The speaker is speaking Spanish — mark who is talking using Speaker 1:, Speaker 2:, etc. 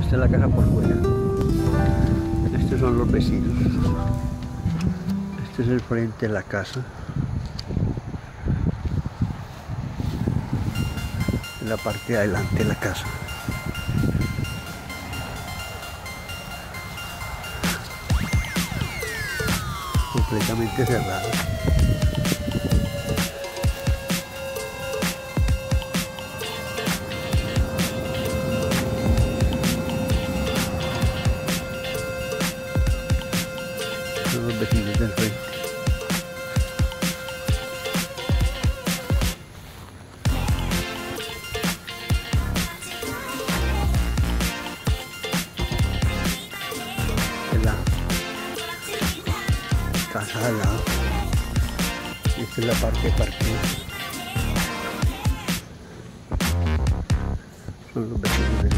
Speaker 1: Esta es la casa por fuera. Estos son los vecinos. Este es el frente de la casa. La parte de adelante de la casa. Completamente cerrado. Son los vecinos del frente. La casa al lado. Esta es la parte de parqueo. Son los vecinos de